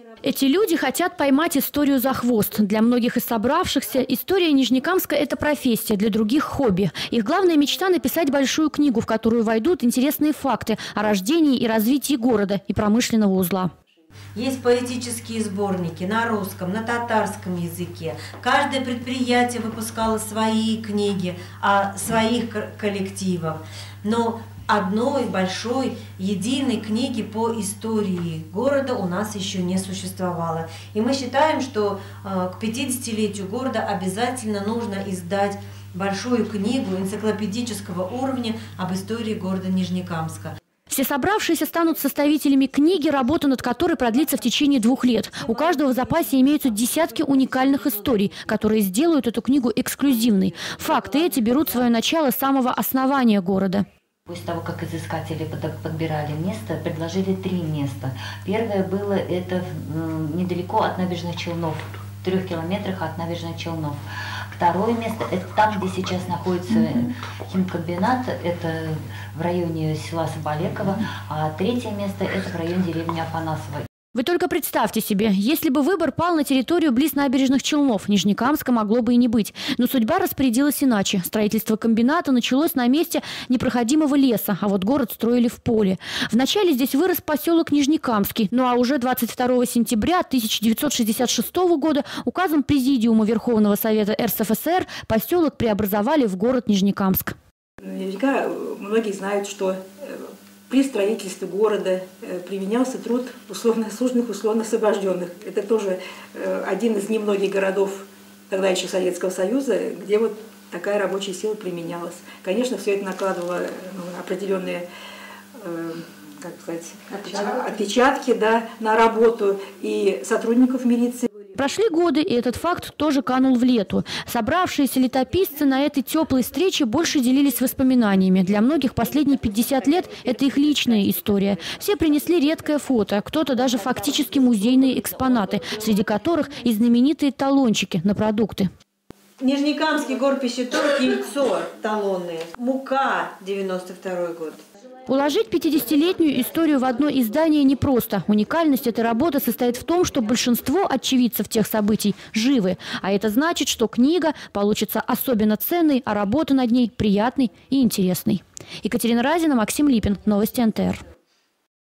Эти люди хотят поймать историю за хвост. Для многих из собравшихся история Нижнекамска – это профессия, для других – хобби. Их главная мечта – написать большую книгу, в которую войдут интересные факты о рождении и развитии города и промышленного узла. Есть поэтические сборники на русском, на татарском языке. Каждое предприятие выпускало свои книги о своих коллективах. Но одной большой, единой книги по истории города у нас еще не существовало. И мы считаем, что к 50-летию города обязательно нужно издать большую книгу энциклопедического уровня об истории города Нижнекамска. Все собравшиеся станут составителями книги, работа над которой продлится в течение 2 лет. У каждого в запасе имеются десятки уникальных историй, которые сделают эту книгу эксклюзивной. Факты эти берут свое начало с самого основания города. После того, как изыскатели подбирали место, предложили 3 места. Первое было это недалеко от набережных Челнов, в 3 километрах от набережных Челнов. Второе место – это там, где сейчас находится химкомбинат, это в районе села Соболекова, а 3-е место – это в районе деревни Афанасова. Вы только представьте себе, если бы выбор пал на территорию близ набережных Челнов, Нижнекамска могло бы и не быть. Но судьба распорядилась иначе. Строительство комбината началось на месте непроходимого леса, а вот город строили в поле. Вначале здесь вырос поселок Нижнекамский, ну а уже 22 сентября 1966 года указом Президиума Верховного Совета РСФСР поселок преобразовали в город Нижнекамск. Наверняка многие знают, что при строительстве города применялся труд условно-служных, условно-освобожденных. Это тоже один из немногих городов тогда еще Советского Союза, где вот такая рабочая сила применялась. Конечно, все это накладывало определенные, как сказать, отпечатки, да, на работу и сотрудников милиции. Прошли годы, и этот факт тоже канул в лету. Собравшиеся летописцы на этой теплой встрече больше делились воспоминаниями. Для многих последние 50 лет – это их личная история. Все принесли редкое фото, кто-то даже фактически музейные экспонаты, среди которых и знаменитые талончики на продукты. Нижнекамский горпищеторг, яйцо талонные, мука, 92-й год. Уложить 50-летнюю историю в одно издание непросто. Уникальность этой работы состоит в том, что большинство очевидцев тех событий живы. А это значит, что книга получится особенно ценной, а работа над ней приятной и интересной. Екатерина Разина, Максим Липин. Новости НТР.